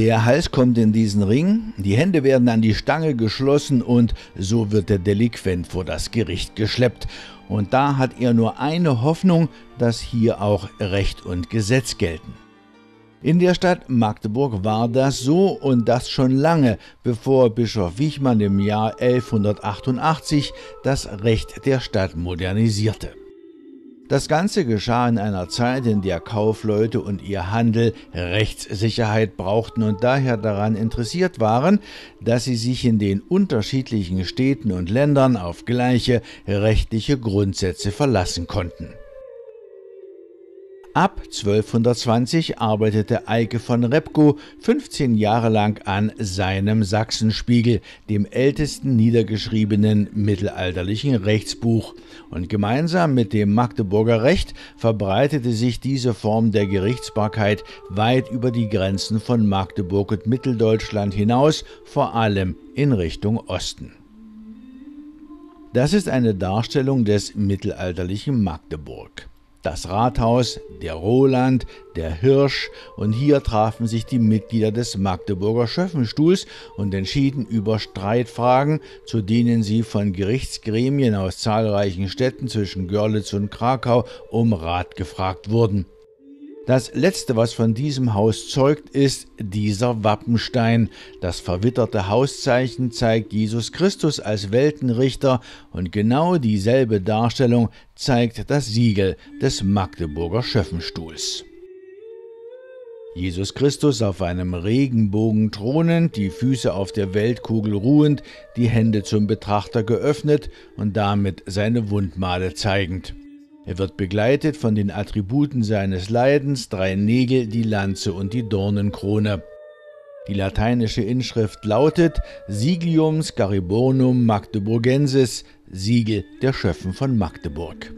Der Hals kommt in diesen Ring, die Hände werden an die Stange geschlossen und so wird der Delinquent vor das Gericht geschleppt. Und da hat er nur eine Hoffnung, dass hier auch Recht und Gesetz gelten. In der Stadt Magdeburg war das so und das schon lange, bevor Bischof Wichmann im Jahr 1188 das Recht der Stadt modernisierte. Das Ganze geschah in einer Zeit, in der Kaufleute und ihr Handel Rechtssicherheit brauchten und daher daran interessiert waren, dass sie sich in den unterschiedlichen Städten und Ländern auf gleiche rechtliche Grundsätze verlassen konnten. Ab 1220 arbeitete Eike von Repgow 15 Jahre lang an seinem Sachsenspiegel, dem ältesten niedergeschriebenen mittelalterlichen Rechtsbuch. Und gemeinsam mit dem Magdeburger Recht verbreitete sich diese Form der Gerichtsbarkeit weit über die Grenzen von Magdeburg und Mitteldeutschland hinaus, vor allem in Richtung Osten. Das ist eine Darstellung des mittelalterlichen Magdeburg. Das Rathaus, der Roland, der Hirsch und hier trafen sich die Mitglieder des Magdeburger Schöffenstuhls und entschieden über Streitfragen, zu denen sie von Gerichtsgremien aus zahlreichen Städten zwischen Görlitz und Krakau um Rat gefragt wurden. Das Letzte, was von diesem Haus zeugt, ist dieser Wappenstein. Das verwitterte Hauszeichen zeigt Jesus Christus als Weltenrichter und genau dieselbe Darstellung zeigt das Siegel des Magdeburger Schöffenstuhls. Jesus Christus auf einem Regenbogen thronend, die Füße auf der Weltkugel ruhend, die Hände zum Betrachter geöffnet und damit seine Wundmale zeigend. Er wird begleitet von den Attributen seines Leidens, 3 Nägel, die Lanze und die Dornenkrone. Die lateinische Inschrift lautet Sigium Scaribonum Magdeburgensis, Siegel der Schöffen von Magdeburg.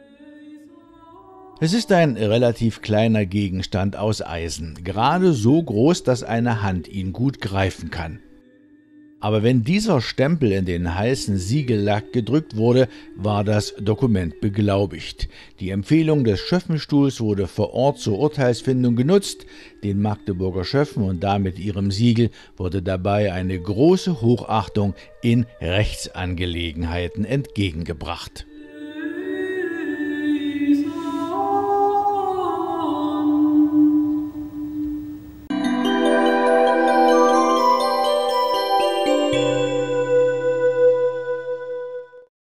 Es ist ein relativ kleiner Gegenstand aus Eisen, gerade so groß, dass eine Hand ihn gut greifen kann. Aber wenn dieser Stempel in den heißen Siegellack gedrückt wurde, war das Dokument beglaubigt. Die Empfehlung des Schöffenstuhls wurde vor Ort zur Urteilsfindung genutzt. Den Magdeburger Schöffen und damit ihrem Siegel wurde dabei eine große Hochachtung in Rechtsangelegenheiten entgegengebracht.